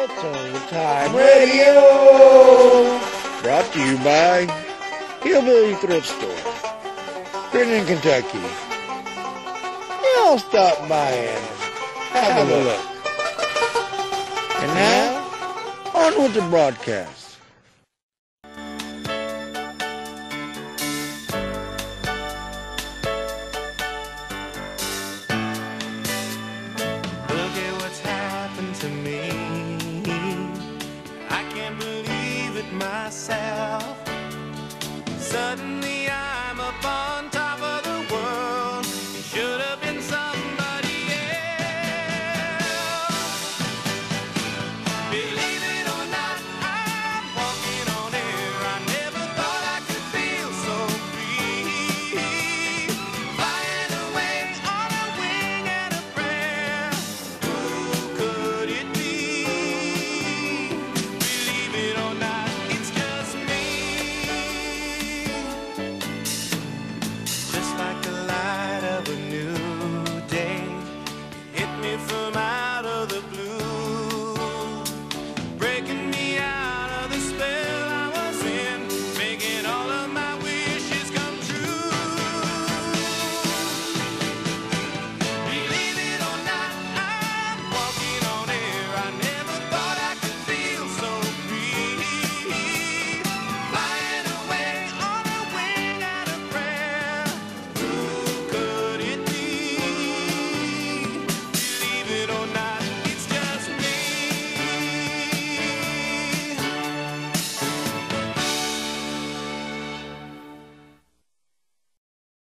It's Overtime Radio. Brought to you by Hillbilly Thrift Store, Crittenden, Kentucky. Y'all stop by and have a look. And now, on with the broadcast.